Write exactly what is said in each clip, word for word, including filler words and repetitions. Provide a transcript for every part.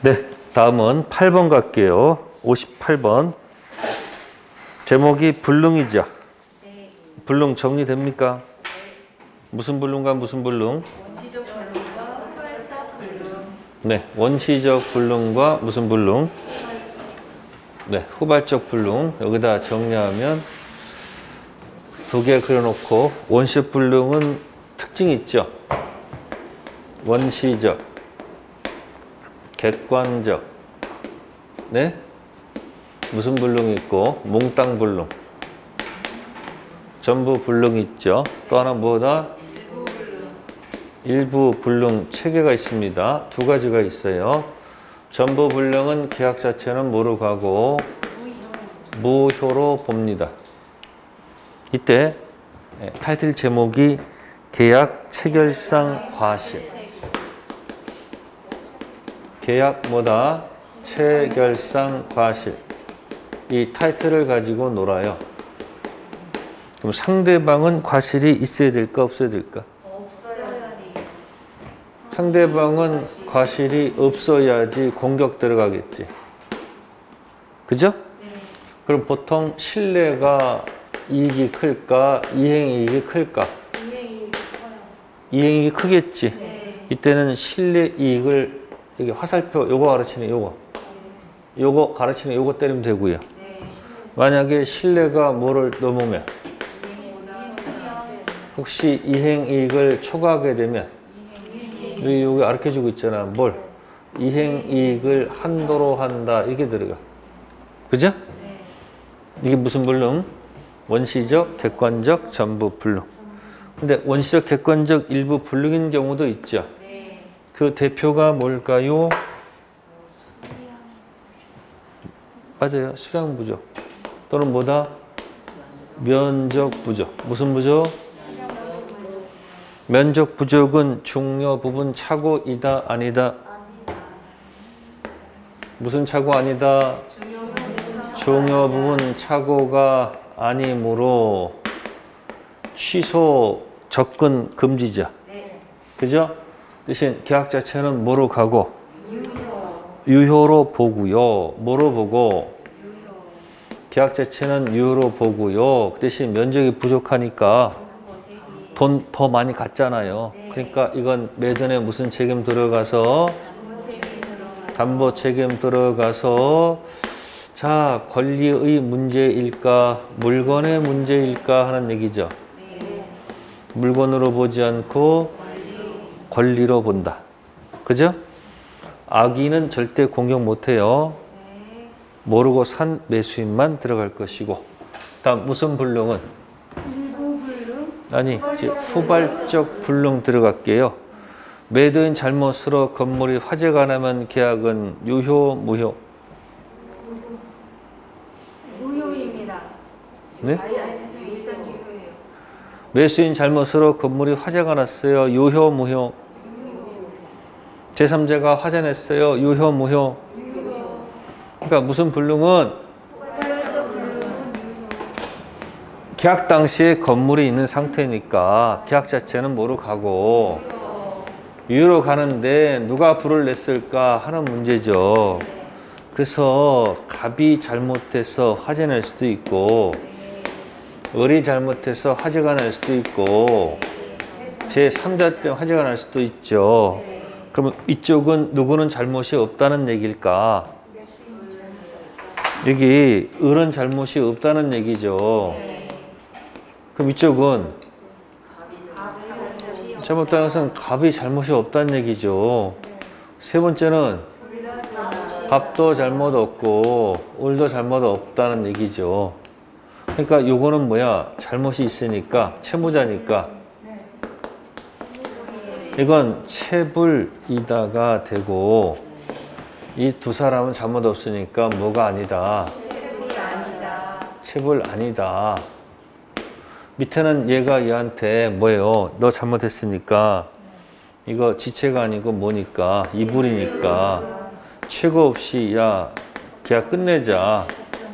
네, 다음은 팔 번 갈게요. 오십팔 번. 제목이 불능이죠. 네. 불능 정리됩니까? 네. 무슨 불능과 무슨 불능? 원시적 불능과 후발적 불능. 네, 원시적 불능과 무슨 불능? 네, 후발적 불능. 여기다 정리하면 두 개 그려놓고 원시적 불능은 특징이 있죠. 원시적, 객관적, 네? 무슨 불능이 있고 몽땅 불능, 전부 불능이 있죠. 또 하나 뭐다? 일부 불능. 일부 불능 체계가 있습니다. 두 가지가 있어요. 전부 불능은 계약 자체는 뭐로 가고 무효로 봅니다. 이때 타이틀 제목이 계약 체결상 과실. 계약 뭐다? 체결상 과실. 이 타이틀을 가지고 놀아요. 그럼 상대방은 과실이 있어야 될까 없어야 될까? 없어야 돼. 상대방은 과실이 없어야지 공격 들어가겠지. 그죠? 네. 그럼 보통 신뢰가 이익이 클까? 이행이익이 클까? 이행이 커요. 이행이익이 크겠지. 네. 이때는 신뢰 이익을 여기 화살표 요거 가르치는 요거 요거 가르치는 요거 때리면 되고요. 네. 만약에 신뢰가 뭐를 넘으면 이행보다 혹시 이행이익을 초과하게 되면 이행이 여기, 여기 가르쳐주고 있잖아. 뭘? 이행이익을 한도로 한다. 이게 들어가. 그죠? 네. 이게 무슨 불능? 원시적, 객관적, 전부 불능. 근데 원시적, 객관적 일부 불능인 경우도 있죠. 네. 그 대표가 뭘까요? 맞아요. 수량 부족. 또는 뭐다? 면적 부족. 무슨 부족? 면적 부족은 중요 부분 착오이다 아니다? 무슨 착오 아니다? 중요 부분 착오가 아니므로 취소 접근 금지죠. 네. 그죠? 대신 계약 자체는 뭐로 가고? 유효. 유효로 보고요. 뭐로 보고? 유효. 계약 자체는 유효로 보고요. 그 대신 면적이 부족하니까 돈 더 많이 갔잖아요. 그러니까 이건 매전에 무슨 책임 들어가서 담보 책임 들어가. 담보 책임 들어가서 자 권리의 문제일까 물건의 문제일까 하는 얘기죠. 네. 물건으로 보지 않고 권리. 권리로 본다. 그죠? 악의는 절대 공격 못해요. 네. 모르고 산 매수인만 들어갈 것이고. 다음 무슨 불능은? 일부 불능. 아니 이제 후발적 불능 들어갈게요. 매도인 잘못으로 건물이 화재가 나면 계약은 유효 무효? 무효입니다. 네? 아니, 아니, 죄송해요. 일단 유효예요. 매수인 잘못으로 건물이 화재가 났어요. 유효 무효? 제삼자가 화재 냈어요. 유효 무효? 유효. 그러니까 무슨 불능은 후발적 불능은 유효. 계약 당시에 건물이 있는 상태니까 계약 자체는 뭐로 가고 유효로 가는데 누가 불을 냈을까 하는 문제죠. 그래서 갑이 잘못해서 화재 낼 수도 있고 을이 잘못해서 화재가 날 수도 있고 제삼자 때문에 화재가 날 수도 있죠. 그러면 이쪽은 누구는 잘못이 없다는 얘기일까? 여기 을은 잘못이 없다는 얘기죠. 그럼 이쪽은 잘못다는 것은 갑이 잘못이 없다는 얘기죠. 세 번째는 갑도 잘못 없고 을도 잘못 없다는 얘기죠. 그러니까 요거는 뭐야? 잘못이 있으니까 채무자니까 이건 채불이다가 되고 이 두 사람은 잘못 없으니까 뭐가 아니다? 채불이 아니다. 채불 아니다. 밑에는 얘가 얘한테 뭐예요? 너 잘못했으니까 이거 지체가 아니고 뭐니까 이불이니까 최고 없이 야 계약 끝내자.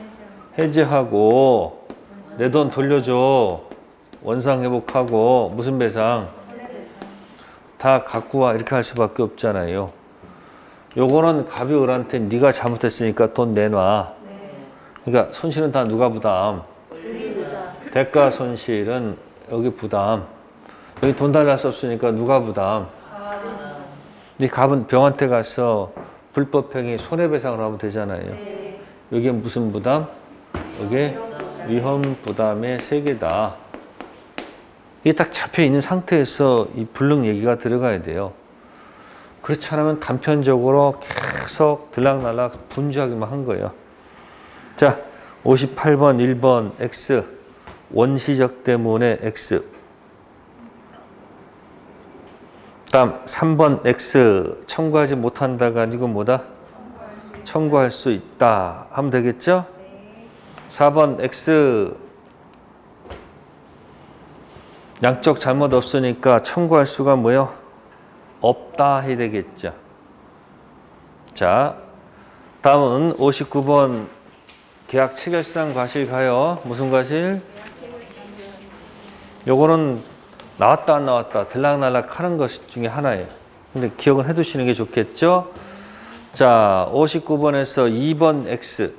해지하고 내 돈 돌려줘. 원상 회복하고 무슨 배상? 다 갖고 와 이렇게 할 수밖에 없잖아요. 요거는 갑이 을한테 네가 잘못했으니까 돈 내놔. 네. 그러니까 손실은 다 누가 부담? 우리보다. 대가 손실은 여기 부담. 여기 돈 달랄 수 없으니까 누가 부담? 아, 이 갑은 병한테 가서 불법행위 손해배상을 하면 되잖아요. 네. 여기에 무슨 부담? 여기에 위험 부담의 세 개다. 이게 딱 잡혀 있는 상태에서 이 불능 얘기가 들어가야 돼요. 그렇지 않으면 단편적으로 계속 들락날락 분주하기만 한 거예요. 자, 오십팔 번 일 번 X. 원시적 때문에 X. 다음 삼 번 X. 청구하지 못한다가 아니고 뭐다? 청구할 수 있다 하면 되겠죠? 사 번 X. 양쪽 잘못 없으니까 청구할 수가 뭐요? 없다 해야 되겠죠. 자, 다음은 오십구 번 계약 체결상 과실 가요. 무슨 과실? 요거는 나왔다 안 나왔다 들락날락 하는 것 중에 하나예요. 근데 기억은 해두시는 게 좋겠죠? 자, 오십구 번에서 이 번 X.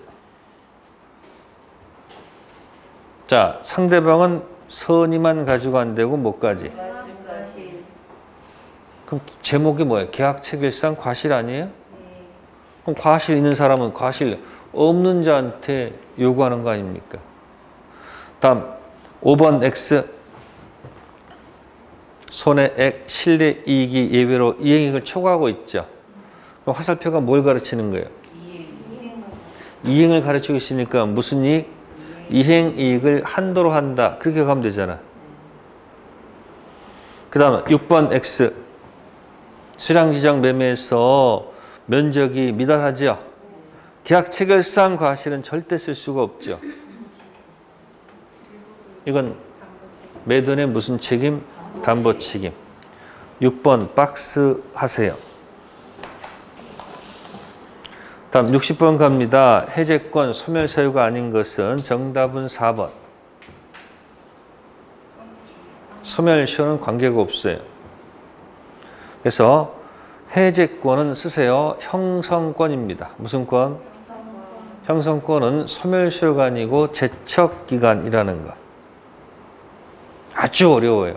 자, 상대방은 선의만 가지고 안 되고 뭐까지? 과실. 그럼 제목이 뭐예요? 계약 체결상 과실 아니에요? 그럼 과실 있는 사람은 과실 없는 자한테 요구하는 거 아닙니까? 다음 오 번 X. 손해액, 실내 이익이 예외로 이행액을 초과하고 있죠. 그럼 화살표가 뭘 가르치는 거예요? 이행을 가르치고 있으니까 무슨 이익? 이행 이익을 한도로 한다. 그렇게 가면 되잖아. 그 다음에 육 번 X. 수량지정 매매에서 면적이 미달하죠. 계약 체결상 과실은 절대 쓸 수가 없죠. 이건 매도인의 무슨 책임? 담보 책임. 육 번 박스 하세요. 다음 육십 번 갑니다. 해제권 소멸 사유가 아닌 것은 정답은 사 번. 소멸시효는 관계가 없어요. 그래서 해제권은 쓰세요. 형성권입니다. 무슨 권? 형성권은 소멸시효가 아니고 제척기간이라는 거. 아주 어려워요.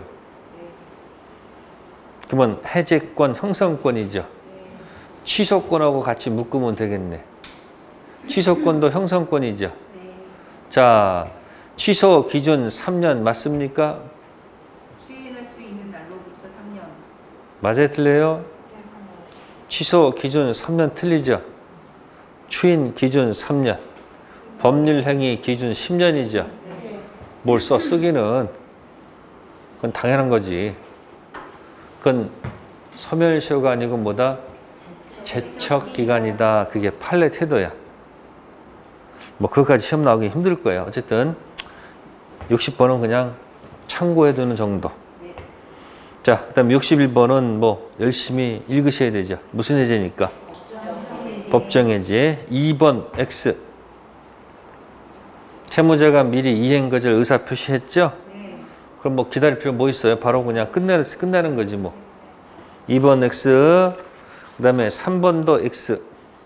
그러면 해제권, 형성권이죠. 취소권하고 같이 묶으면 되겠네. 취소권도 형성권이죠. 자, 취소 기준 삼 년 맞습니까? 추인할 수 있는 날로부터 삼 년. 맞아요, 틀려요? 취소 기준 삼 년 틀리죠. 추인 기준 삼 년. 법률 행위 기준 십 년이죠. 뭘 써 쓰기는 그건 당연한 거지. 그건 소멸시효가 아니고 뭐다? 제척기간이다. 그게 판례 태도야. 뭐 그것까지 시험 나오기 힘들 거예요. 어쨌든 육십 번은 그냥 참고해두는 정도. 자, 그 다음 육십일 번은 뭐 열심히 읽으셔야 되죠. 무슨 해제니까? 법정해제. 이 번 X. 채무자가 미리 이행거절 의사 표시했죠? 그럼 뭐 기다릴 필요 뭐 있어요? 바로 그냥 끝내는, 끝내는 거지 뭐. 이 번 X. 그 다음에 삼 번도 X.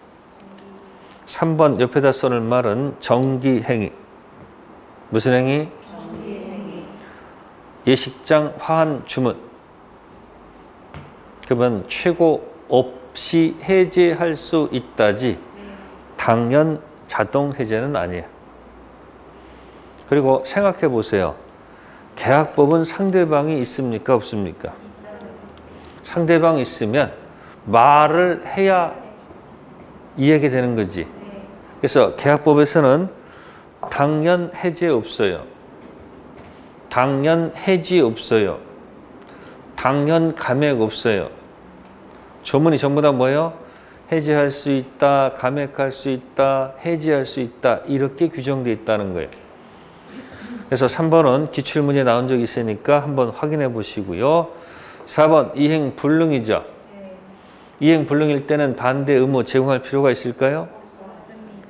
삼 번 옆에다 써놓을 말은 정기행위. 무슨 행위? 예식장 화한 주문. 그러면 최고 없이 해제할 수 있다지 당연 자동 해제는 아니에요. 그리고 생각해 보세요. 계약법은 상대방이 있습니까? 없습니까? 상대방이 있으면 말을 해야 이해가 되는 거지. 그래서 계약법에서는 당연 해제 없어요. 당연 해지 없어요. 당연 감액 없어요. 조문이 전부 다 뭐예요? 해지할 수 있다, 감액할 수 있다, 해지할 수 있다 이렇게 규정되어 있다는 거예요. 그래서 삼 번은 기출문제 나온 적이 있으니까 한번 확인해 보시고요. 사 번 이행 불능이죠. 이행 불능일 때는 반대 의무 제공할 필요가 있을까요? 없습니다.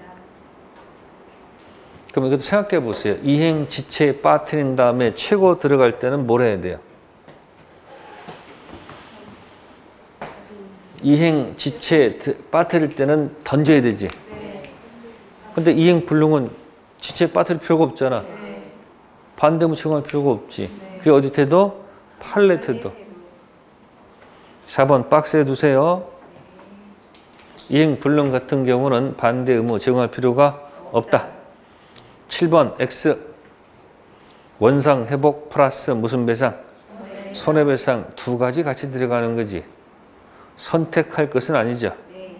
그럼 이것도 생각해 보세요. 이행 지체에 빠뜨린 다음에 최고 들어갈 때는 뭘 해야 돼요? 이행 지체 빠뜨릴 때는 던져야 되지. 네. 근데 이행 불능은 지체 빠뜨릴 필요가 없잖아. 네. 반대문 채용할 필요가 없지. 네. 그게 어디 태도? 팔레 태도. 사 번 박스에 두세요. 이행 불능 같은 경우는 반대 의무 제공할 필요가 없다. 칠 번 X. 원상 회복 플러스 무슨 배상? 손해배상 두 가지 같이 들어가는 거지. 선택할 것은 아니죠. 네.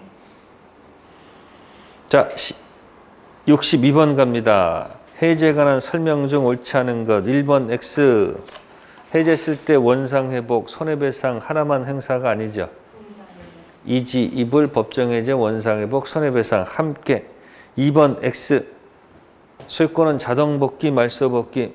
자, 육십이 번 갑니다. 해제에 관한 설명 중 옳지 않은 것. 일 번 X. 해제했을 때 원상회복, 손해배상 하나만 행사가 아니죠. 이지, 이불, 법정해제, 원상회복, 손해배상 함께. 이 번 X. 소유권은 자동복귀, 말소복귀.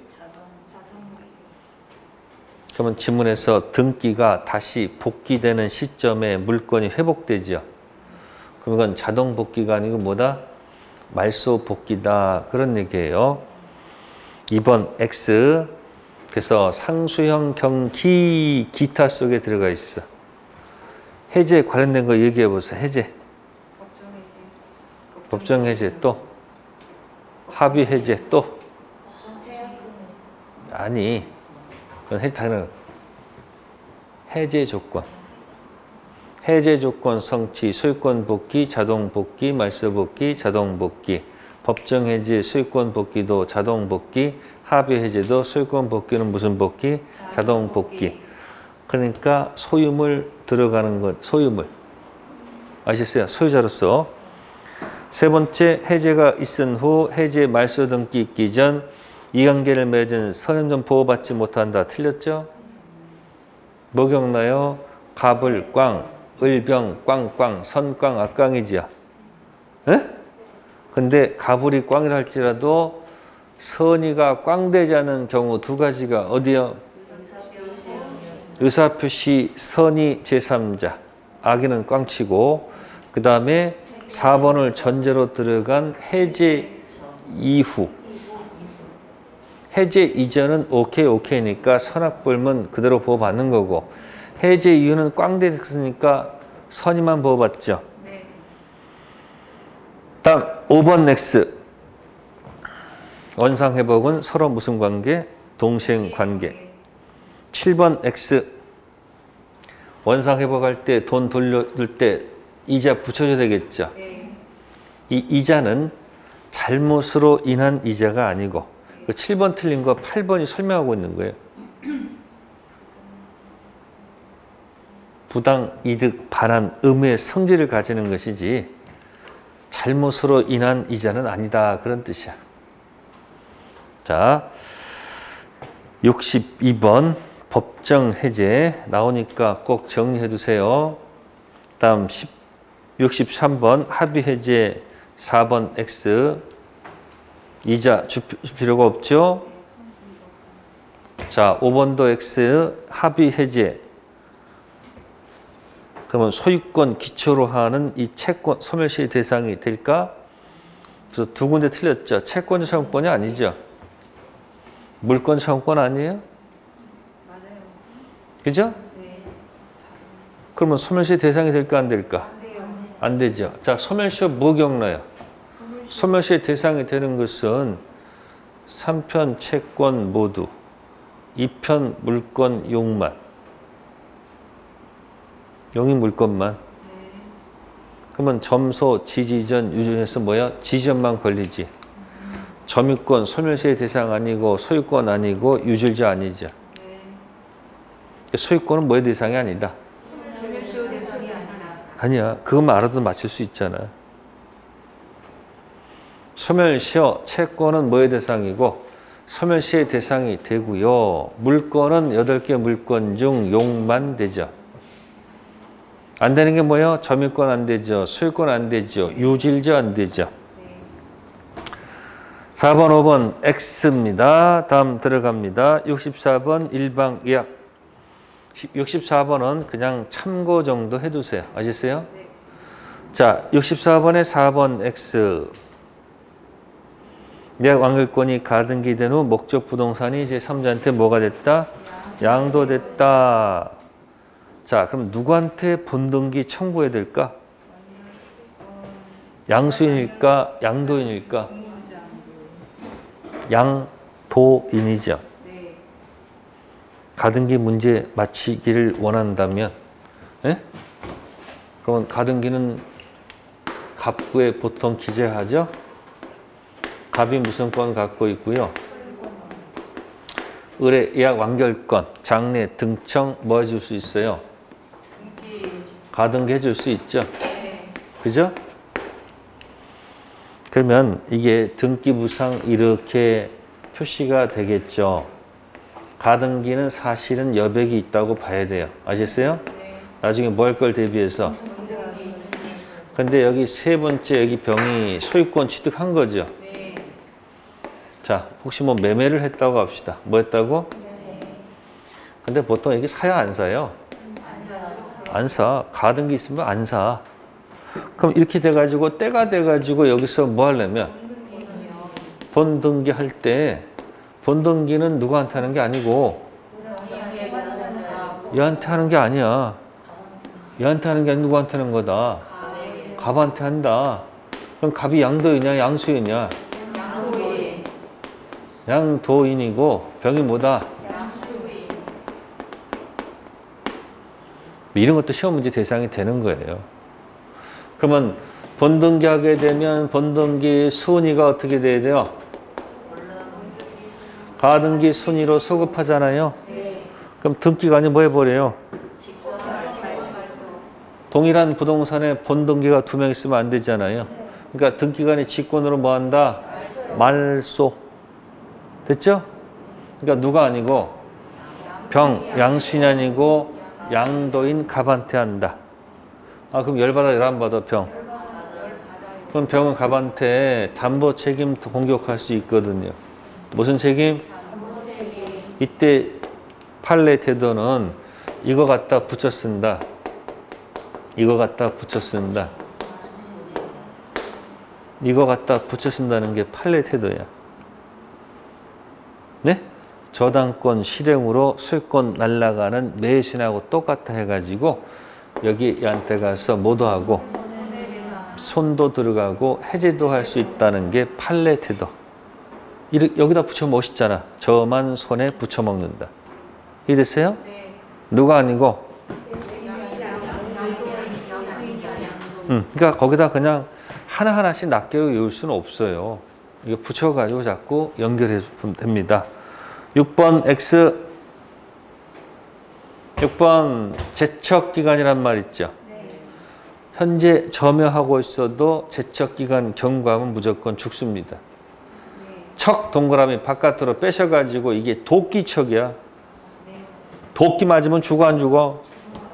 그러면 지문에서 등기가 다시 복귀되는 시점에 물건이 회복되죠. 그럼 이건 자동복귀가 아니고 뭐다? 말소복귀다. 그런 얘기예요. 이 번 X. 그래서 상수형 경기 기타 속에 들어가 있어. 해제 관련된 거 얘기해 보세요. 해제. 법정 해제 또. 합의 해제 또. 아니. 그건 해제, 해제 조건. 해제 조건 성취, 소유권 복귀, 자동 복귀, 말소 복귀, 자동 복귀. 법정 해제, 소유권 복귀도 자동 복귀, 합의 해제도 소유권 복귀는 무슨 복귀? 자동 복귀. 그러니까 소유물 들어가는 것, 소유물. 아시겠어요? 소유자로서. 세 번째, 해제가 있은 후 해제 말소 등기 있기 전 이관계를 맺은 선임전 보호받지 못한다. 틀렸죠? 뭐 기억나요? 갑을 꽝, 을병 꽝꽝, 선꽝 악꽝이지요. 에? 근데 가불이 꽝이라 할지라도 선의가 꽝되지 않은 경우 두 가지가 어디요? 의사표시 선의 제삼자. 악의는 꽝치고 그 다음에 사 번을 전제로 들어간 해제 이후. 해제 이전은 오케이 오케이니까 선악불문 그대로 보호받는 거고 해제 이후는 꽝됐으니까 선의만 보호받죠. 네. 다음 오 번 X. 원상회복은 서로 무슨 관계? 동시행관계. 칠 번 X. 원상회복할 때 돈 돌려줄 때 이자 붙여줘야 되겠죠. 네. 이 이자는 잘못으로 인한 이자가 아니고 그 칠 번 틀린 거 팔 번이 설명하고 있는 거예요. 부당 이득 반환 의무의 성질을 가지는 것이지 잘못으로 인한 이자는 아니다. 그런 뜻이야. 자, 육십이 번 법정 해제 나오니까 꼭 정리해 두세요. 다음 육십삼 번 합의 해제 사 번 X. 이자 줄 필요가 없죠? 자, 오 번도 X 합의 해제. 그러면 소유권 기초로 하는 이 채권 소멸시의 대상이 될까? 그래서 두 군데 틀렸죠. 채권이 소유권이 아니죠. 물권 소유권 아니에요? 맞아요. 그죠? 네. 그러면 소멸시의 대상이 될까 안 될까? 안 돼요. 안 되죠. 자, 소멸시효 뭐 기억나요? 소멸시의 대상이 되는 것은 삼 편 채권 모두, 이 편 물권 용만, 용인 물권만. 네. 그러면 점소, 지지전, 유전에서 뭐야? 지전만 걸리지. 점유권, 소멸시의 대상 아니고 소유권 아니고 유질자 아니죠. 네. 소유권은 뭐의 대상이 아니다. 소멸시효 대상이 아니다. 아니야. 그것만 알아도 맞출 수 있잖아. 소멸시효 채권은 뭐의 대상이고 소멸시의 대상이 되고요. 물권은 여덟 개 물권 중 용만 되죠. 안 되는 게 뭐예요? 점유권 안 되죠. 소유권 안 되죠. 유질자 안 되죠. 네. 사 번, 오 번 X입니다. 다음 들어갑니다. 육십사 번 일방예약. 육십사 번은 그냥 참고 정도 해두세요. 아시겠어요? 네. 자, 육십사 번에 사 번 X. 예약 완결권이 가등기된 후 목적 부동산이 제삼자한테 뭐가 됐다? 양도됐다. 자, 그럼 누구한테 본등기 청구해야 될까? 양수인일까? 양도인일까? 양도인이죠. 네. 가등기 문제 마치기를 원한다면, 예? 그러면 가등기는 갑구에 보통 기재하죠. 갑이 무슨 건 갖고 있고요. 의뢰, 예약 완결권, 장례, 등청 뭐 해줄 수 있어요? 가등기 해줄 수 있죠. 네. 그죠? 그러면 이게 등기부상 이렇게 표시가 되겠죠. 가등기는 사실은 여백이 있다고 봐야 돼요. 아셨어요? 네. 나중에 뭐 할 걸 대비해서. 본등기. 근데 여기 세 번째 여기 병이 소유권 취득한 거죠. 네. 자, 혹시 뭐 매매를 했다고 합시다. 뭐 했다고? 네. 근데 보통 여기 사야 안 사요? 안 사요. 안 사. 가등기 있으면 안 사. 그럼 이렇게 돼가지고 때가 돼가지고 여기서 뭐 하려면 본등기는요. 본등기 할 때 본등기는 누구한테 하는 게 아니고 얘한테 하는 게 아니야. 얘한테 하는 게 아니고 누구한테 하는 거다. 갑한테 한다. 그럼 갑이 양도이냐 양수이냐? 양도인. 양도인이고 병이 뭐다? 양수인. 이런 것도 시험 문제 대상이 되는 거예요. 그러면 본등기 하게 되면 본등기 순위가 어떻게 돼야 돼요? 가등기 순위로 소급하잖아요. 네. 그럼 등기관이 뭐 해버려요? 직권 발소. 동일한 부동산에 본등기가 두 명 있으면 안 되잖아요. 그러니까 등기관이 직권으로 뭐 한다? 말소. 됐죠? 그러니까 누가 아니고 병, 양수인이 아니고 양도인 갑한테 한다. 아, 그럼 열받아, 열 안 받아, 병? 그럼 병은 갑한테 담보 책임 공격할 수 있거든요. 무슨 책임? 이때 판례 태도는 이거 갖다 붙여 쓴다. 이거 갖다 붙여 쓴다. 이거 갖다 붙여 쓴다는 게 판례 태도야. 네? 저당권 실행으로 소유권 날라가는 매수인하고 똑같아 해가지고 여기 얘한테 가서 뭐도 하고 손도 들어가고 해제도 할 수 있다는 게 판례 태도. 이렇게 여기다 붙여 멋있잖아. 저만 손에 붙여 먹는다. 이해됐어요? 네. 누가 아니고? 음, 그러니까 거기다 그냥 하나하나씩 낱개로 외울 수는 없어요. 이거 붙여가지고 자꾸 연결해 주면 됩니다. 육 번 X. 육 번 제척기간이란 말 있죠. 네. 현재 점유하고 있어도 제척기간 경과하면 무조건 죽습니다. 네. 척 동그라미 바깥으로 빼셔가지고 이게 도끼척이야. 네. 도끼 맞으면 죽어 안 죽어?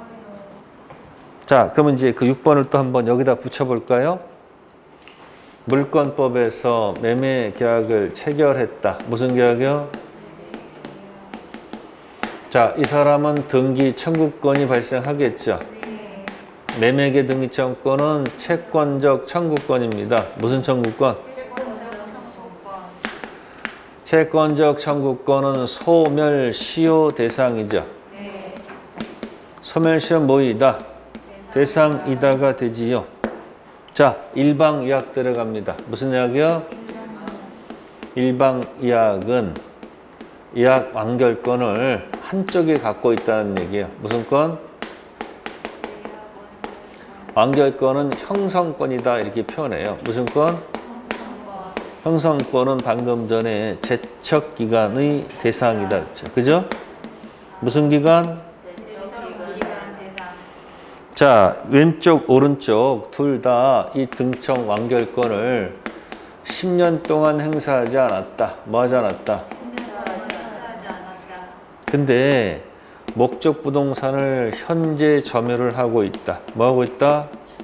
자, 그러면 이제 그 육 번을 또 한번 여기다 붙여볼까요? 물권법에서 매매 계약을 체결했다. 무슨 계약이요? 자, 이 사람은 등기 청구권이 발생하겠죠. 네. 매매계 등기 청구권은 채권적 청구권입니다. 무슨 청구권? 채권적 청구권. 채권적 청구권은 소멸시효 대상이죠. 네. 소멸시효 뭐이다? 대상이다가 되지요. 자, 일방이약 들어갑니다. 무슨 약이요? 일방이약은 이약 완결권을 한쪽에 갖고 있다는 얘기예요. 무슨 건? 완결권은 형성권이다 이렇게 표현해요. 무슨 건? 형성권은 방금 전에 제척기간의 대상이다. 그죠? 무슨 기간? 자, 왼쪽 오른쪽 둘 다 이 등청 완결권을 십 년 동안 행사하지 않았다. 뭐 하지 않았다? 근데 목적 부동산을 현재 점유를 하고 있다. 뭐 하고 있다?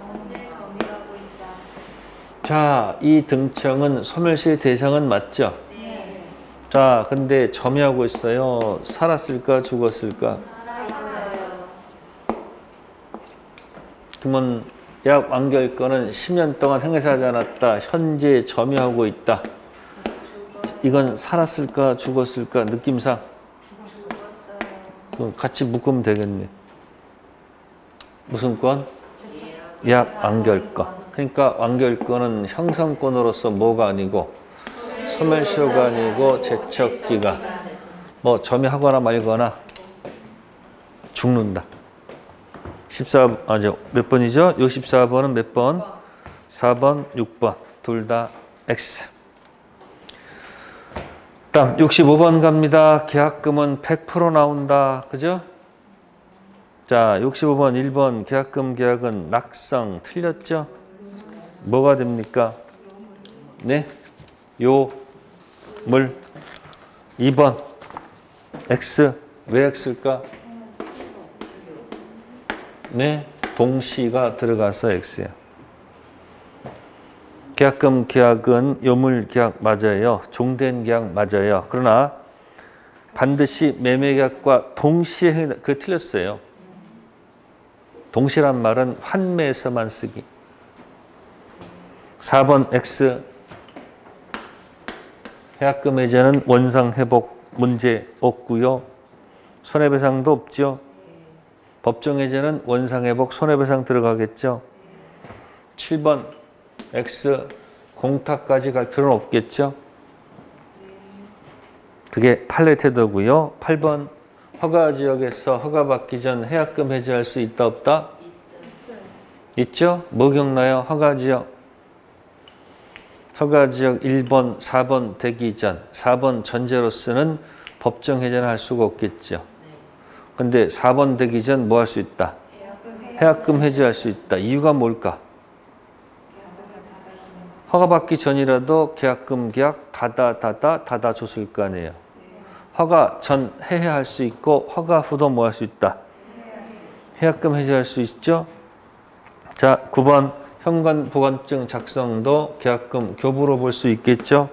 자, 이 등청은 소멸시효 대상은 맞죠? 네. 자, 근데 점유하고 있어요. 살았을까 죽었을까? 그러면 약 완결권은 십 년 동안 행사하지 않았다. 현재 점유하고 있다. 이건 살았을까 죽었을까 느낌상? 그럼 같이 묶으면 되겠네. 무슨 권? 예약 완결권. 그러니까 완결권은 형성권으로서 뭐가 아니고 소멸시효가 아니고 제척기가 뭐 점유하거나 말거나 죽는다. 십사, 아죠. 몇 번이죠? 육십사 번은 몇 번? 사 번, 육 번. 둘 다 X. 다음 육십오 번 갑니다. 계약금은 백 퍼센트 나온다. 그죠? 자, 육십오 번 일 번 계약금 계약은 낙성 틀렸죠? 뭐가 됩니까? 네? 요, 물. 이 번 X. 왜 X일까? 네? 동시가 들어가서 X야. 계약금 계약은 요물 계약 맞아요. 종된 계약 맞아요. 그러나 반드시 매매 계약과 동시에 해, 그게 틀렸어요. 동시란 말은 환매에서만 쓰기. 사 번 X. 계약금 해제는 원상 회복 문제 없고요. 손해배상도 없죠. 법정 해제는 원상 회복 손해배상 들어가겠죠. 칠 번 X. 공탁까지 갈 필요는 없겠죠. 그게 판례 태도고요. 팔 번 허가지역에서 허가받기 전 해약금 해제할 수 있다 없다? 있죠? 뭐 기억나요? 허가지역. 허가지역 일 번, 사 번 되기 전, 사 번 전제로서는 법정 해제는 할 수가 없겠죠. 근데 사 번 되기 전 뭐 할 수 있다? 해약금 해제할 수 있다. 이유가 뭘까? 허가받기 전이라도 계약금 계약 닫아 닫아 닫아 줬을 거 아니에요. 허가 전 해해할 수 있고 허가 후도 뭐 할 수 있다? 해약금 해제할 수 있죠. 자, 구 번 현관 보관증 작성도 계약금 교부로 볼 수 있겠죠.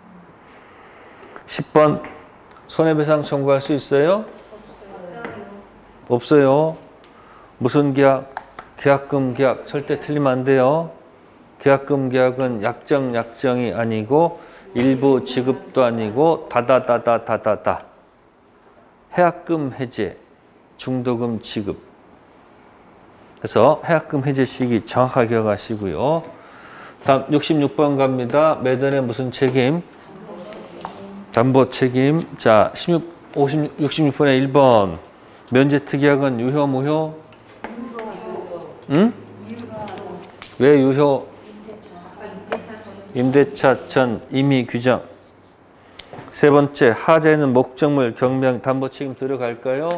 십 번 손해배상 청구할 수 있어요? 없어요. 없어요. 무슨 계약? 계약금 계약. 절대 틀리면 안 돼요. 계약금 계약은 약정 약정이 아니고 일부 지급도 아니고 다다다다 다다다. 해약금 해제, 중도금 지급. 그래서 해약금 해제 시기 정확하게 기억하시고요. 다음 육십육 번 갑니다. 매도인의 무슨 책임? 담보 책임. 자, 십육, 오십, 육십육 번에 일 번 면제 특약은 유효 무효? 응? 왜 유효? 임대차 전 임의 규정. 세 번째, 하자에는 목적물, 경매형, 담보 책임 들어갈까요?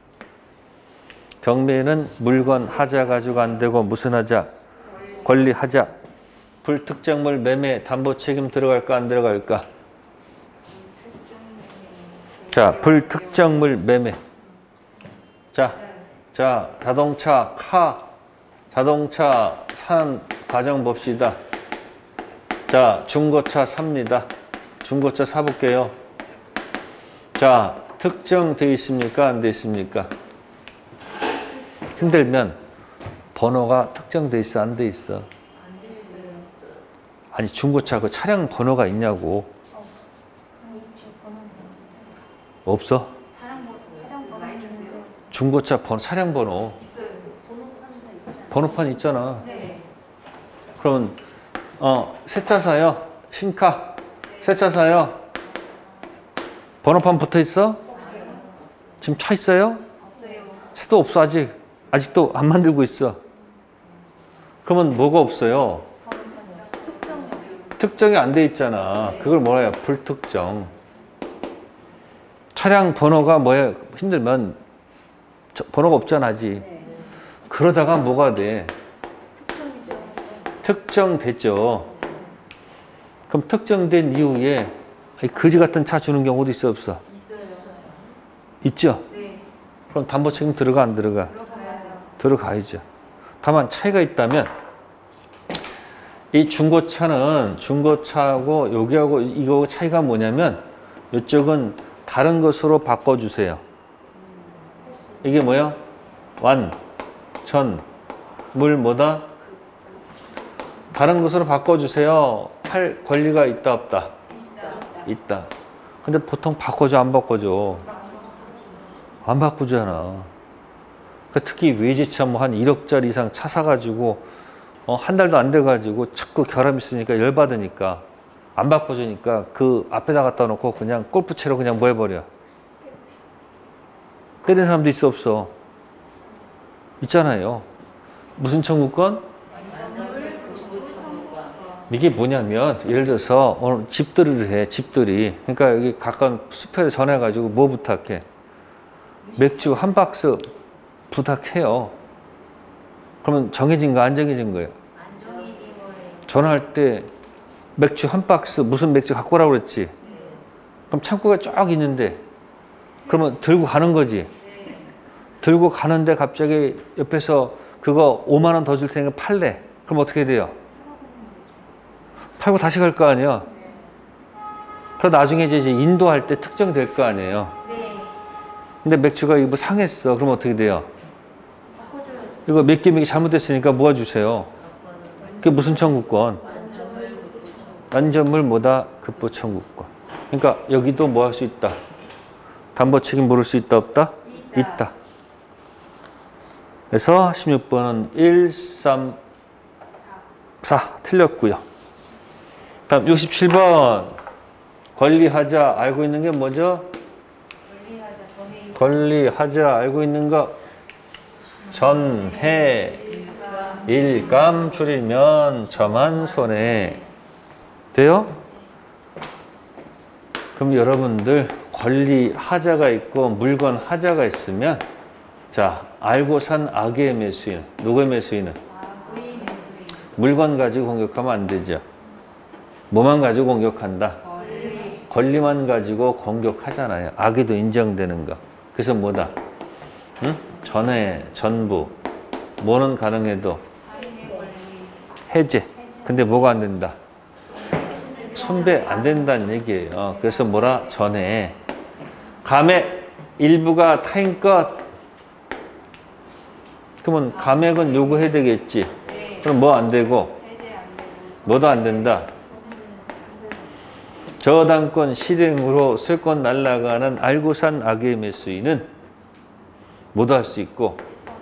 경매는 물건 하자 가지고 안 되고 무슨 하자? 권리 하자. 불특정물 매매, 담보 책임 들어갈까 안 들어갈까? 자, 불특정물 매매. 자, 자, 자동차 카, 자동차 사는 과정 봅시다. 자, 중고차 삽니다. 중고차 사볼게요. 자, 특정되어 있습니까? 안 되어 있습니까? 힘들면 번호가 특정되어 있어? 안 되어 있어? 아니, 중고차 그 차량 번호가 있냐고. 없어? 중고차 번호, 차량 번호. 번호판 있잖아. 그러면 어, 새 차 사요? 신카? 새 차 사요? 번호판 붙어 있어? 지금 차 있어요? 차도 없어 아직. 아직도 안 만들고 있어. 그러면 뭐가 없어요? 특정이 안 돼 있잖아. 그걸 뭐라 해요? 불특정. 차량 번호가 뭐예요? 힘들면 번호가 없잖아 아직. 그러다가 뭐가 돼? 특정됐죠. 그럼 특정된 이후에 거지 같은 차 주는 경우도 있어 없어? 있어요. 있죠? 네. 그럼 담보 책임 들어가 안 들어가? 들어가야죠. 들어가야죠. 다만 차이가 있다면 이 중고차는 중고차하고 여기하고 이거 차이가 뭐냐면 이쪽은 다른 것으로 바꿔주세요. 이게 뭐야? 완, 전, 물 뭐다? 다른 것으로 바꿔주세요. 할 권리가 있다 없다? 있다. 있다. 근데 보통 바꿔줘 안 바꿔줘? 안 바꾸잖아. 그 특히 외제차 뭐 한 일억짜리 이상 차 사가지고 어, 한 달도 안 돼가지고 자꾸 결함 있으니까 열받으니까 안 바꿔주니까 그 앞에다 갖다 놓고 그냥 골프채로 그냥 뭐 해버려. 때리는 사람도 있어 없어? 있잖아요. 무슨 청구권? 이게 뭐냐면 예를 들어서 오늘 집들이를 해. 집들이. 그러니까 여기 가까운 숲에 전해가지고 뭐 부탁해? 맥주 한 박스 부탁해요. 그러면 정해진 거 안 정해진 거예요? 안 정해진 거예요. 전화할 때 맥주 한 박스 무슨 맥주 갖고 오라고 그랬지? 네. 그럼 창고가 쫙 있는데 그러면 들고 가는 거지? 네. 들고 가는데 갑자기 옆에서 그거 오만 원 더 줄 테니까 팔래. 그럼 어떻게 돼요? 팔고 다시 갈 거 아니야? 그럼 나중에 이제 인도할 때 특정될 거 아니에요? 네. 근데 맥주가 이거 상했어. 그럼 어떻게 돼요? 바꿔줘요. 이거 몇 개 몇 개 잘못됐으니까 모아주세요. 그게 무슨 청구권? 완전물 뭐다? 급부 청구권. 그러니까 여기도 뭐 할 수 있다? 담보 책임 물을 수 있다 없다? 있다. 있다. 그래서 십육 번은 일, 삼, 사 틀렸고요. 다음 육십칠 번 권리하자 알고 있는 게 뭐죠? 권리하자 전에 권리하자 알고 있는 거 전해 일과 일감 줄이면 저만 손해 돼요? 그럼 여러분들 권리하자가 있고 물건 하자가 있으면 자 알고 산 악의 매수인 누구의 매수인은? 아구의 매수인 물건 가지고 공격하면 안 되죠. 뭐만 가지고 공격한다? 권리 권리만 가지고 공격하잖아요. 악의도 인정되는 거. 그래서 뭐다? 응? 전해, 전부. 뭐는 가능해도 할인의 권리 해제. 근데 뭐가 안 된다? 손배 안 된다는 얘기예요. 그래서 뭐라? 전해. 감액 일부가 타인 것. 그러면 감액은 요구해야 되겠지. 네. 그럼 뭐 안 되고? 해제 안 되고 뭐도 안 된다. 저당권 실행으로 쓸권 날라가는 알고 산 악의 매수인은 뭐도 할 수 있고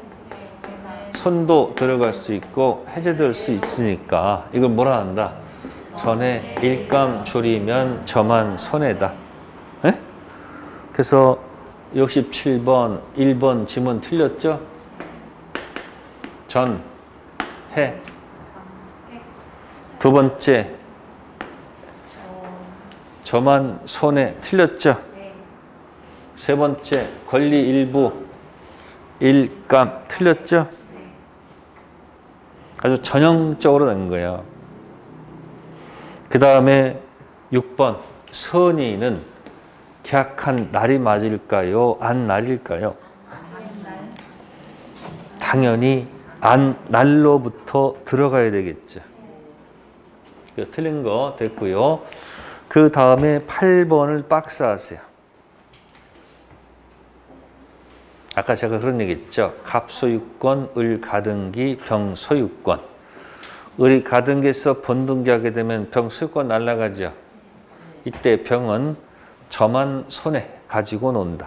손도 들어갈 수 있고 해제될 수 있으니까 이걸 뭐라 한다? 전에 일감 줄이면 저만 손해다. 에? 그래서 육십칠 번 일 번 지문 틀렸죠? 전, 해. 두 번째 저만 손해 틀렸죠? 네. 세 번째 권리 일부 일감 틀렸죠? 네. 아주 전형적으로 된 거예요. 그 다음에 육 번 선의는 계약한 날이 맞을까요? 안 날일까요? 당연히 안 날로부터 들어가야 되겠죠. 틀린 거 됐고요. 그 다음에 팔 번을 박스하세요. 아까 제가 그런 얘기 했죠. 갑소유권, 을가등기, 병소유권. 을이 가등기에서 번등기하게 되면 병소유권 날아가죠. 이때 병은 저만 손해 가지고 논다.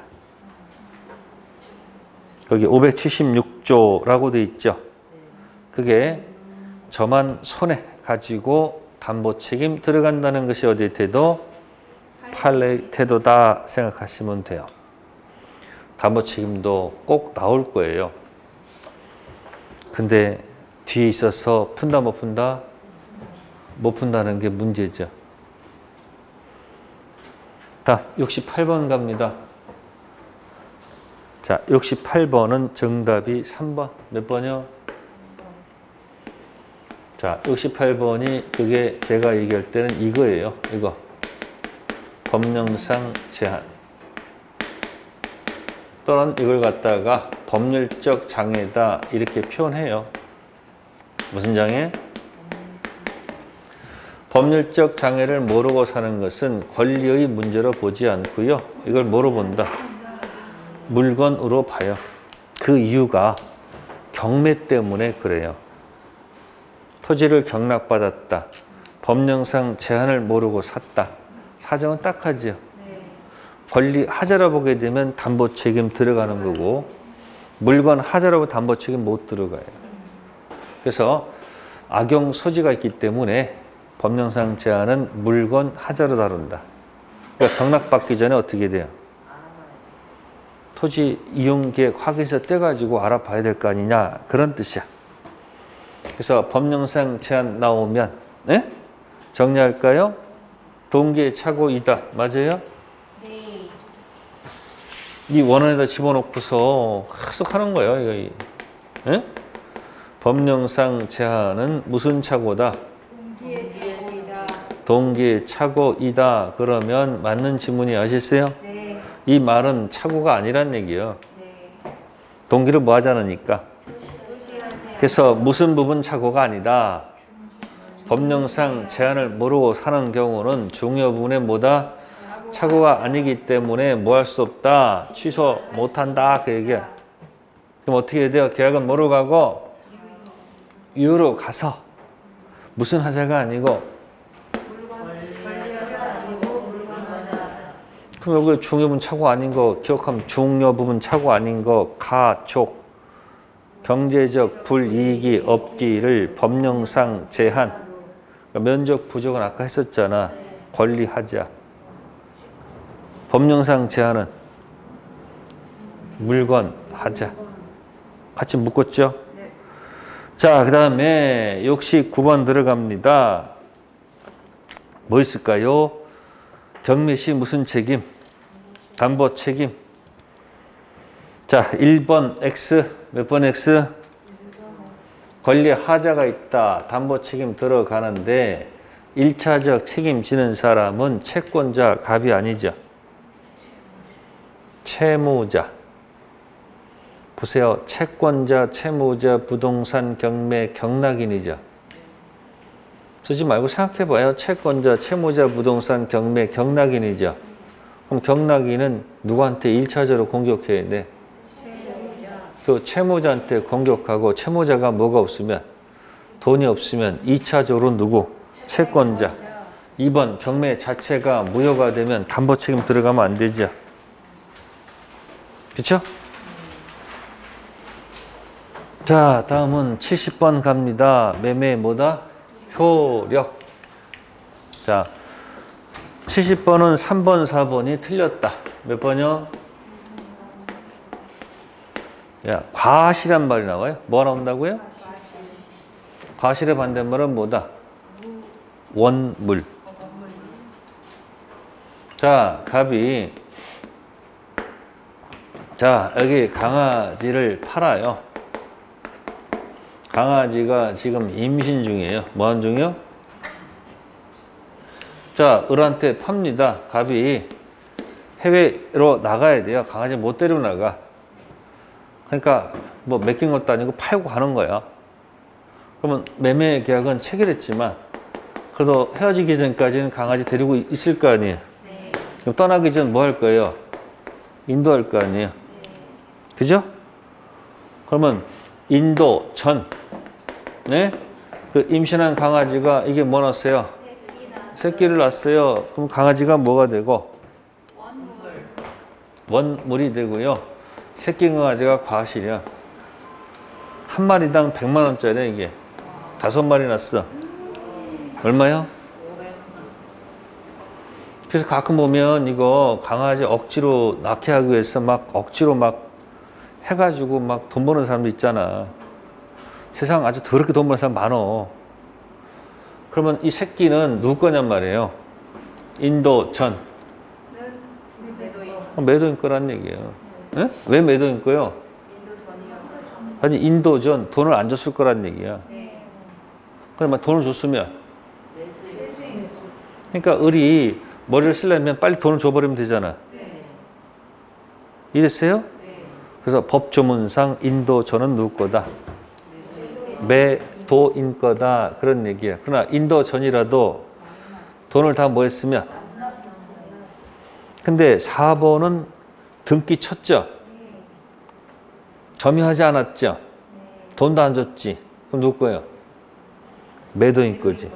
거기 오백칠십육 조라고 돼 있죠. 그게 저만 손해 가지고 담보 책임 들어간다는 것이 어디에 태도? 판례 태도다 생각하시면 돼요. 담보 책임도 꼭 나올 거예요. 근데 뒤에 있어서 푼다 못 푼다? 못 푼다는 게 문제죠. 다음 육십팔 번 갑니다. 자, 육십팔 번은 정답이 삼 번. 몇 번이요? 자, 육십팔 번이 그게 제가 얘기할 때는 이거예요. 이거. 법령상 제한. 또는 이걸 갖다가 법률적 장애다 이렇게 표현해요. 무슨 장애? 법률적 장애를 모르고 사는 것은 권리의 문제로 보지 않고요. 이걸 뭐로 본다? 물건으로 봐요. 그 이유가 경매 때문에 그래요. 토지를 경락받았다. 법령상 제한을 모르고 샀다. 사정은 딱 하죠. 네. 권리 하자라 보게 되면 담보 책임 들어가는 거고 물건 하자라고 담보 책임 못 들어가요. 그래서 악용 소지가 있기 때문에 법령상 제한은 물건 하자로 다룬다. 그러니까 경락받기 전에 어떻게 돼요? 토지 이용계획 확인서 떼가지고 알아봐야 될 거 아니냐, 그런 뜻이야. 그래서 법령상 제한 나오면, 네? 정리할까요? 동기의 착오이다. 맞아요? 네. 이 원안에다 집어넣고서 계속 하는 거예요. 이거. 네? 법령상 제한은 무슨 착오다? 동기의 착오이다. 동기의 착오이다. 그러면 맞는 지문이 아시겠어요? 네. 이 말은 착오가 아니란 얘기예요. 네. 동기를 뭐 하지 않으니까. 도시한 제한. 그래서 무슨 부분 착오가 아니다. 법령상 제한을 모르고 사는 경우는 중요 부분에 뭐다? 착오가 아니기 때문에 뭐 할 수 없다. 취소 못한다. 그 얘기야. 그럼 어떻게 해야 돼요? 계약은 뭐로 가고? 유로 가서. 무슨 하자가 아니고. 권리하자 아니고 물건 하자. 그럼 여기 중요 부분 착오 아닌 거 기억하면 중요 부분 착오 아닌 거 가족. 경제적 불이익이 없기를 법령상 제한. 그러니까 면적 부족은 아까 했었잖아. 권리하자. 법령상 제한은 물건 하자. 같이 묶었죠? 네. 자, 그 다음에 육십구 번 들어갑니다. 뭐 있을까요? 경매 시 무슨 책임? 담보 책임. 자, 일 번 X. 몇 번 X? 권리 하자가 있다. 담보 책임 들어가는데 일 차적 책임지는 사람은 채권자, 갑이 아니죠. 채무자. 보세요. 채권자, 채무자, 부동산 경매, 경락인이죠. 쓰지 말고 생각해봐요. 채권자, 채무자, 부동산 경매, 경락인이죠. 그럼 경락인은 누구한테 일 차적으로 공격해야 돼? 그 채무자한테 공격하고 채무자가 뭐가 없으면 돈이 없으면 이 차적으로 누구? 채권자. 이 번 경매 자체가 무효가 되면 담보 책임 들어가면 안 되죠. 그렇죠? 자, 다음은 칠십 번 갑니다. 매매 뭐다? 효력. 자, 칠십 번은 삼 번, 사 번이 틀렸다. 몇 번이요? 야, 과실한 말이 나와요. 뭐가 나온다고요? 과실의 반대말은 뭐다? 원물. 자, 갑이 자, 여기 강아지를 팔아요. 강아지가 지금 임신 중이에요. 뭐 하는 중이요? 자, 을한테 팝니다. 갑이 해외로 나가야 돼요. 강아지 못 데리고 나가. 그러니까 뭐 맡긴 것도 아니고 팔고 가는 거야. 그러면 매매 계약은 체결했지만 그래도 헤어지기 전까지는 강아지 데리고 있을 거 아니에요. 네. 그럼 떠나기 전 뭐 할 거예요? 인도할 거 아니에요. 그죠? 그러면 인도 전, 네? 그 임신한 강아지가 이게 뭐 났어요? 새끼를 낳았어요. 그럼 강아지가 뭐가 되고? 원물. 원물이 되고요. 새끼 강아지가 과실이야. 한 마리당 백만 원짜리야 이게. 다섯 마리 났어. 얼마요? 그래서 가끔 보면 이거 강아지 억지로 낳게 하기 위해서 막 억지로 막 해가지고 막 돈 버는 사람도 있잖아. 세상 아주 더럽게 돈 버는 사람 많어. 그러면 이 새끼는 누구 거냔 말이에요. 인도 전. 매도인. 매도인 거란 얘기예요. 네? 왜 매도인 거요? 인도 전이요. 아니 인도 전 돈을 안 줬을 거란 얘기야. 네. 그러면 돈을 줬으면. 그러니까 을이 머리를 쓰려면 빨리 돈을 줘버리면 되잖아. 네. 이랬어요? 네. 그래서 법조문상 인도 전은 누구 거다? 매도인 거다. 그런 얘기야. 그러나 인도 전이라도 돈을 다 뭐 했으면. 근데 사 번은 등기 쳤죠? 점유하지 않았죠? 돈도 안 줬지? 그럼 누구 거예요? 매도인 거지.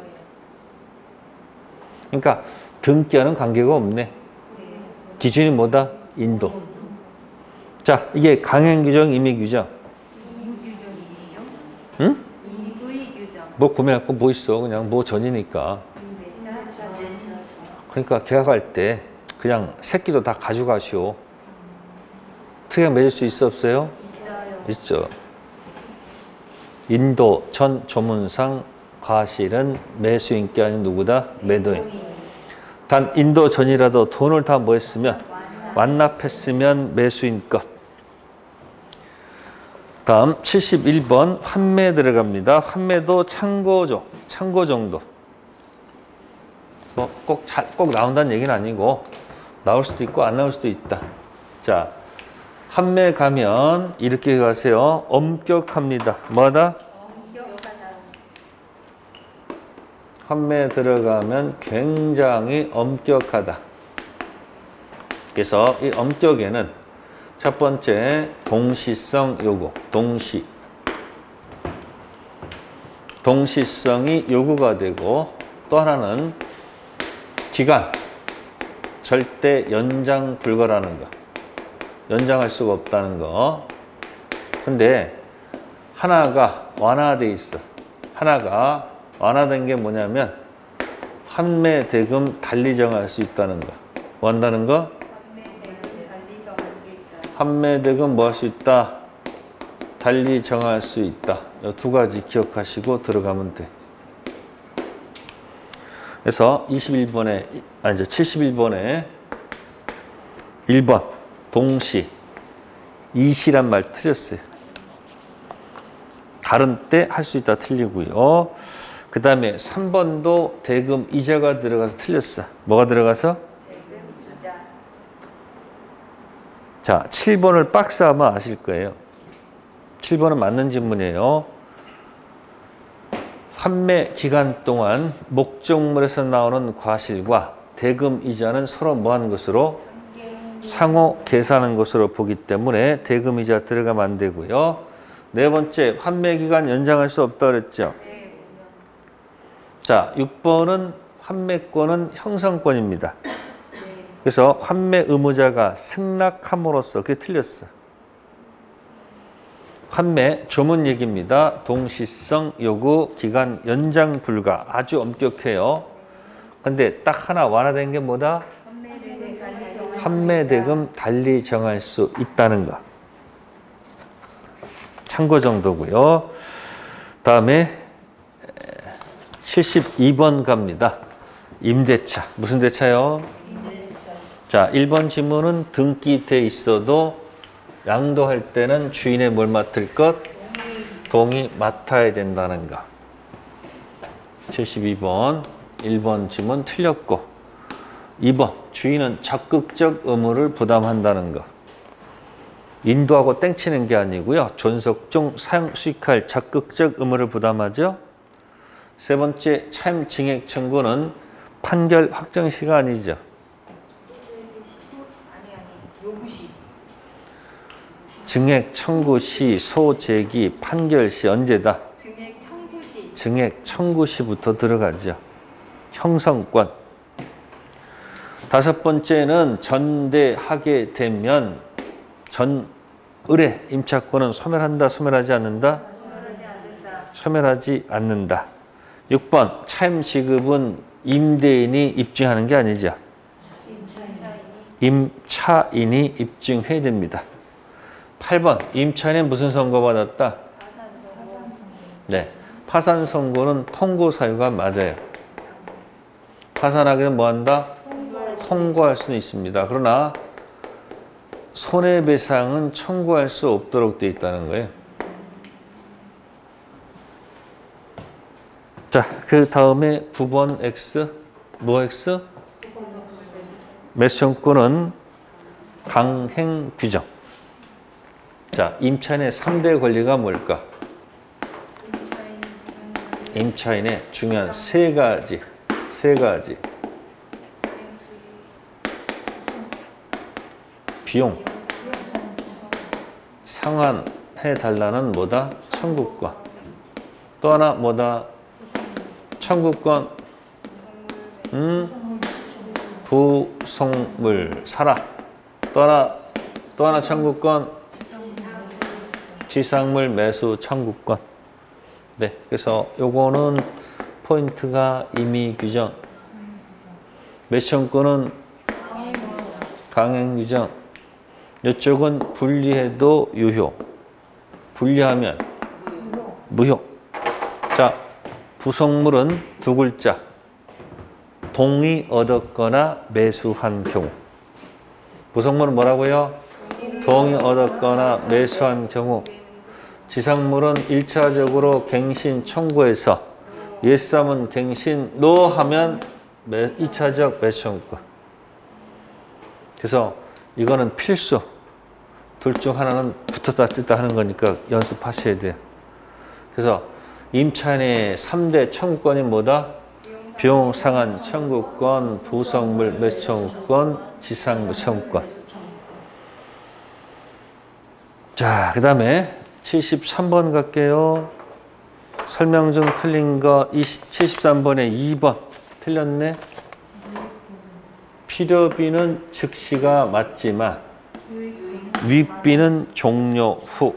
그러니까 등기와는 관계가 없네. 기준이 뭐다? 인도. 자, 이게 강행규정, 임의규정. 임규정이죠. 응? 임의규정. 뭐 고민할 거 뭐 있어. 그냥 뭐 전이니까. 그러니까 계약할 때 그냥 새끼도 다 가져가시오. 특약 맺을 수 있어 없어요? 있어요. 있죠. 인도 전 조문상 과실은 매수인께 아닌 누구다? 매도인. 단 인도 전이라도 돈을 다 뭐 했으면 완납했으면 매수인 것. 다음 칠십일 번 환매 들어갑니다. 환매도 참고죠. 참고 정도. 뭐 꼭 꼭 나온다는 얘기는 아니고 나올 수도 있고 안 나올 수도 있다. 자, 환매 가면 이렇게 가세요. 엄격합니다. 뭐다? 엄격하다. 환매 들어가면 굉장히 엄격하다. 그래서 이 엄격에는 첫 번째 동시성 요구, 동시. 동시성이 요구가 되고 또 하나는 기간, 절대 연장 불가라는 거. 연장할 수가 없다는 거. 근데 하나가 완화돼 있어. 하나가 완화된 게 뭐냐면 환매 대금 달리 정할 수 있다는 거. 뭐 한다는 거? 판매 대금 달리 정할 수 있다. 환매 대금 뭐 할 수 있다? 달리 정할 수 있다. 이 두 가지 기억하시고 들어가면 돼. 그래서 이십일 번에, 아, 이제 칠십일 번에 일 번, 동시. 이시란 말 틀렸어요. 다른 때 할 수 있다 틀리고요. 그 다음에 삼 번도 대금 이자가 들어가서 틀렸어. 뭐가 들어가서? 대금 이자. 자, 칠 번을 박스하면 아실 거예요. 칠 번은 맞는 질문이에요. 환매 기간 동안 목적물에서 나오는 과실과 대금 이자는 서로 뭐 하는 것으로? 상호 계산하는 것으로 보기 때문에 대금 이자 들어가면 안 되고요. 네 번째, 환매 기간 연장할 수 없다 그랬죠. 네. 자, 육 번은 환매권은 형성권입니다. 그래서 환매 의무자가 승낙함으로써 그게 틀렸어. 환매 조문 얘기입니다. 동시성 요구 기간 연장 불가 아주 엄격해요. 근데 딱 하나 완화된 게 뭐다? 판매 대금 달리 정할 수 환매 있다. 대금 달리 정할 수 있다는 거. 참고 정도고요. 다음에 칠십이 번 갑니다. 임대차. 무슨 대차요? 자, 일 번 지문은 등기 돼 있어도 양도할 때는 주인의 뭘 맡을 것? 동의 맡아야 된다는 거. 칠십이 번 일 번 지문 틀렸고 이 번 주인은 적극적 의무를 부담한다는 거. 인도하고 땡치는 게 아니고요. 존속 중 사용 수익할 적극적 의무를 부담하죠. 세 번째 차임 증액 청구는 판결 확정 시간이죠. 아니 아니 요구시. 증액 청구 시, 소제기, 판결 시 언제다? 증액 청구 시. 증액 청구 시부터 들어가죠. 형성권. 다섯 번째는 전대하게 되면 전 의뢰 임차권은 소멸한다, 소멸하지 않는다? 소멸하지 않는다. 소멸하지 않는다. 육 번 차임 지급은 임대인이 입증하는 게 아니죠. 임차인이 임차인이 입증해야 됩니다. 팔 번 임차인은 무슨 선고 받았다? 파산 선고. 네, 파산 선고는 통고 사유가 맞아요. 파산하기는 뭐 한다? 통고할 수는 있습니다. 그러나 손해배상은 청구할 수 없도록 되어 있다는 거예요. 자, 그 다음에 구 번 X, 뭐 X? 매수청구는 강행 규정. 자, 임차인의 삼 대 권리가 뭘까? 임차인 임차인의 중요한 세 가지, 세 가지. 비용, 상환해 달라는 뭐다? 청구권. 또 하나 뭐다? 청구권, 음, 부속물 사라. 또 하나 또 하나 청구권, 지상물 매수 청구권. 네, 그래서 요거는 포인트가 임의 규정, 매수청구권은 강행 규정. 이쪽은 분리해도 유효, 분리하면 무효. 자, 부속물은 두 글자. 동의 얻었거나 매수한 경우. 부속물은 뭐라고요? 동의 얻었거나 매수한 경우. 지상물은 일차적으로 갱신 청구해서 예삼은 갱신 노 하면 이차적 매수 청구권. 그래서 이거는 필수. 둘 중 하나는 붙었다 뜯다 하는 거니까 연습하셔야 돼요. 그래서 임차인의 삼 대 청구권이 뭐다? 비용 상한 청구권, 부속물 매수 청구권, 지상물 청구권. 자, 그 다음에 칠십삼 번 갈게요. 설명 중 틀린 거 칠십삼 번에 이 번 틀렸네. 필요비는 즉시가 맞지만 유익비는 종료 후.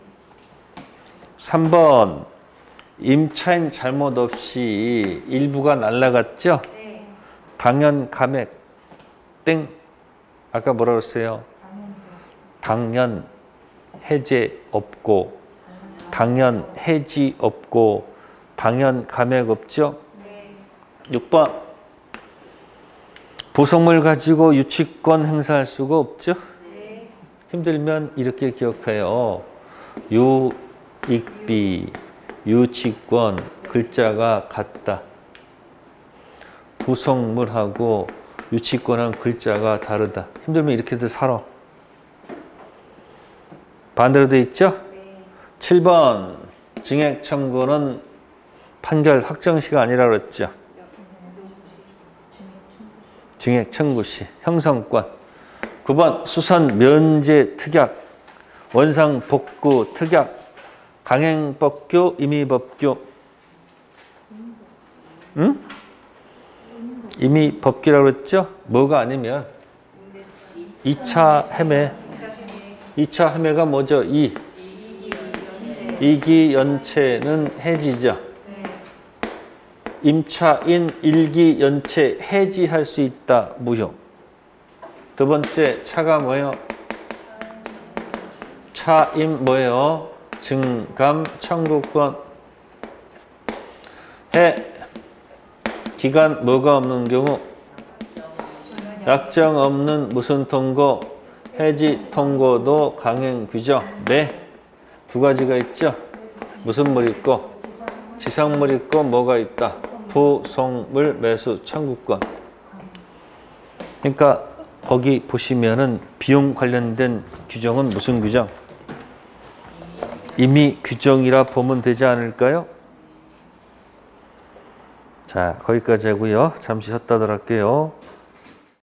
삼 번 임차인 잘못 없이 일부가 날라갔죠? 네. 당연 감액 땡. 아까 뭐라 그랬어요? 당연 해제 없고 당연 해지 없고 당연 감액 없죠? 네. 육 번 부속물 가지고 유치권 행사할 수가 없죠? 네. 힘들면 이렇게 기억해요. 유익비, 유치권 글자가 같다. 부속물하고 유치권은 글자가 다르다. 힘들면 이렇게도 살아. 반대로 돼 있죠? 네. 칠 번 증액 청구는 판결 확정 시가 아니라 그랬죠? 증액 청구 시 형성권. 구 번 수선 면제 특약, 원상 복구 특약, 강행 법규, 임의 법규. 응? 임의 법규라고 그랬죠? 뭐가 아니면 이 차 해매. 이 차 해매가 뭐죠? 이. 이기 연체는 해지죠. 임차인 일기 연체 해지할 수 있다. 무효. 두 번째 차가 뭐예요? 차임 뭐예요? 증감 청구권. 해 기간 뭐가 없는 경우? 약정 없는 무슨 통고? 해지 통고도 강행 규정. 네. 두 가지가 있죠. 무슨 물 있고 지상물 있고 뭐가 있다? 부속물 매수 청구권. 그러니까 거기 보시면은 비용 관련된 규정은 무슨 규정? 임의 규정이라 보면 되지 않을까요? 자, 거기까지 하고요. 잠시 쉬었다 들어갈게요.